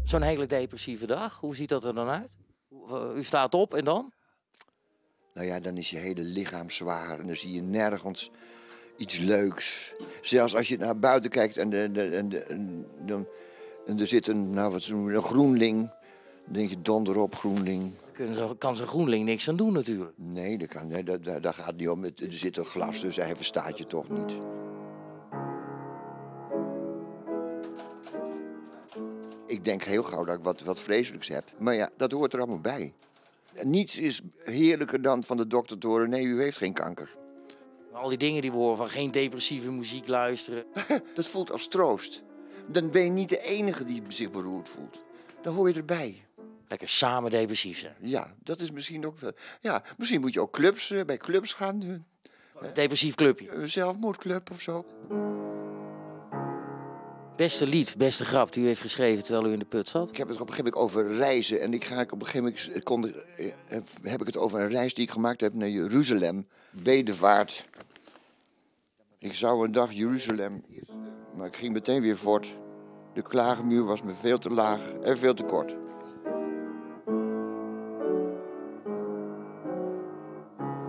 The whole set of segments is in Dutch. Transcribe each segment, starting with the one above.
Zo'n hele depressieve dag, hoe ziet dat er dan uit? U staat op en dan? Nou ja, dan is je hele lichaam zwaar en dan zie je nergens iets leuks. Zelfs als je naar buiten kijkt en er zit een groenling. Dan denk je donder op, groenling. Kan zo'n groenling niks aan doen natuurlijk. Nee, daar gaat het niet om. Er zit een glas tussen, hij verstaat je toch niet. Ik denk heel gauw dat ik wat vreselijks heb. Maar ja, dat hoort er allemaal bij. Niets is heerlijker dan van de dokter te horen: nee, u heeft geen kanker. Al die dingen die we horen van geen depressieve muziek luisteren. Dat voelt als troost. Dan ben je niet de enige die zich beroerd voelt. Dan hoor je erbij. Lekker samen depressief zijn. Ja, dat is misschien ook wel. Ja, misschien moet je ook bij clubs gaan. Een depressief clubje. Een zelfmoordclub of zo. Beste lied, beste grap die u heeft geschreven terwijl u in de put zat? Ik heb het op een gegeven moment over reizen. En op een gegeven moment heb ik het over een reis die ik gemaakt heb naar Jeruzalem. Bedevaart. Ik zou een dag Jeruzalem, maar ik ging meteen weer voort. De klaagmuur was me veel te laag en veel te kort.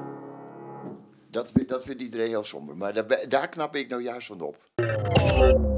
Dat vindt iedereen heel somber, maar daar knap ik nou juist van op.